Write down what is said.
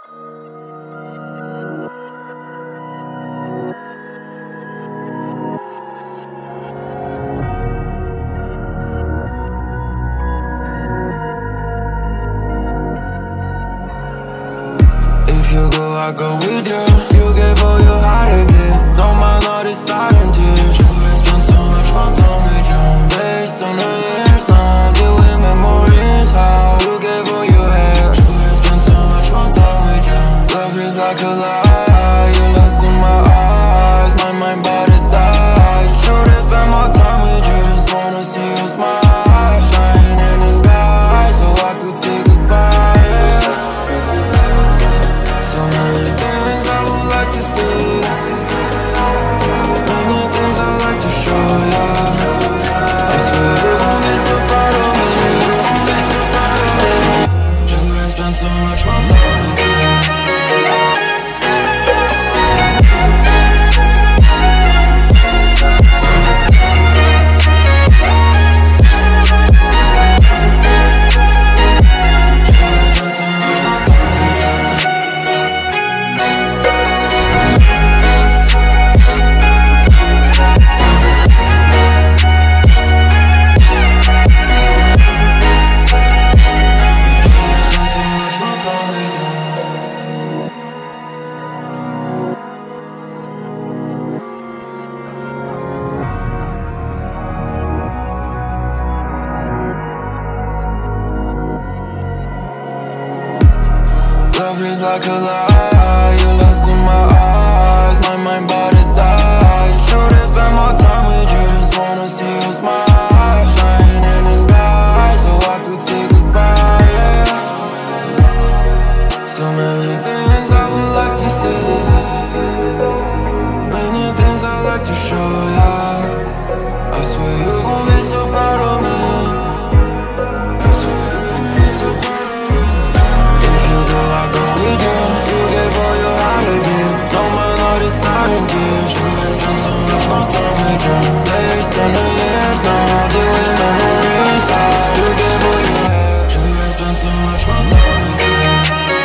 If you go, I go with you. You gave all your heart again. Don't mind all the silent tears. You have spent so much more time with you. Based on the years now, deal with memories. How you gave all you had. You have spent so much more time with you. Love is like a lie. You're lost in my eyes. My mind about to die. Should have spent more time with you. Just wanna see you smile. Shine in the sky so I could say goodbye. So many things I would like to say, many things I like to show ya. I swear you're gon' be so proud of me. You have spent so much more time with you. Love is like a lie, you're lost in my eyes. My mind about to die. Should have spent more time with you. Just wanna see you smile. Shine in the sky so I could say goodbye, yeah. So many things I would like to say, many things I like to show ya. I swear you're gon' be so proud of me. I swear you're gon' be so proud of me. If you go, I go with you. You gave all your heart again. Don't mind all the silent tears. You have spent so much more time with you. Based on the years now, deal with memories. How you gave all you had. You have spent so much more time with you.